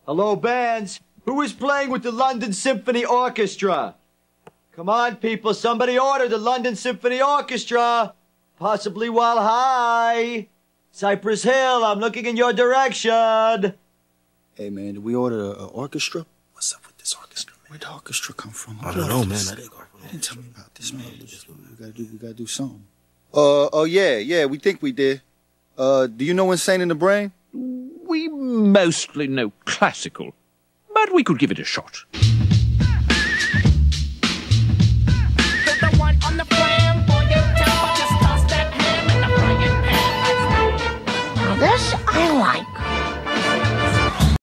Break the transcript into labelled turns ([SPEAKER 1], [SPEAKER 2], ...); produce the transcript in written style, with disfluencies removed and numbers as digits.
[SPEAKER 1] Hello, bands. Who is playing with the London Symphony Orchestra? Come on, people. Somebody order the London Symphony Orchestra. Possibly while high. Cypress Hill, I'm looking in your direction.
[SPEAKER 2] Hey, man, did we order an orchestra? What's up with this orchestra, man? Where'd the orchestra come from?
[SPEAKER 3] I don't know, man.
[SPEAKER 2] They didn't tell me about this, man. We gotta do something. Oh, yeah, we think we did. Do you know Insane in the Brain?
[SPEAKER 4] We mostly know classical, but we could give it a shot.